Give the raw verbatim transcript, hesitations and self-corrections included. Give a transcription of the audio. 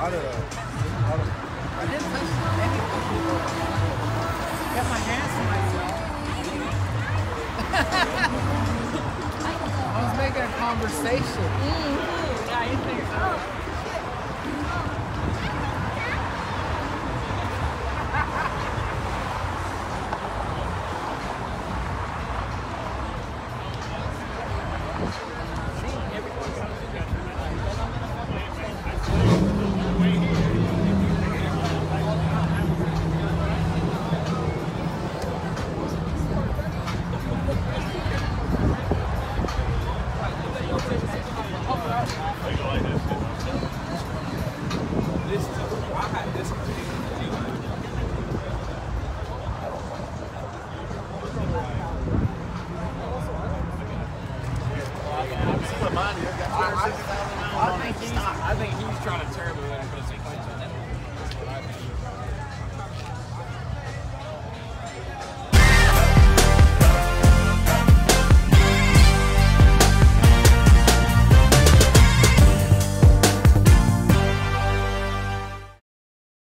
I don't know. I, don't, I didn't touch anything. Got my hands to myself. I was making a conversation. Mm-hmm. Yeah, you think so. I think he's, I think he's trying to tear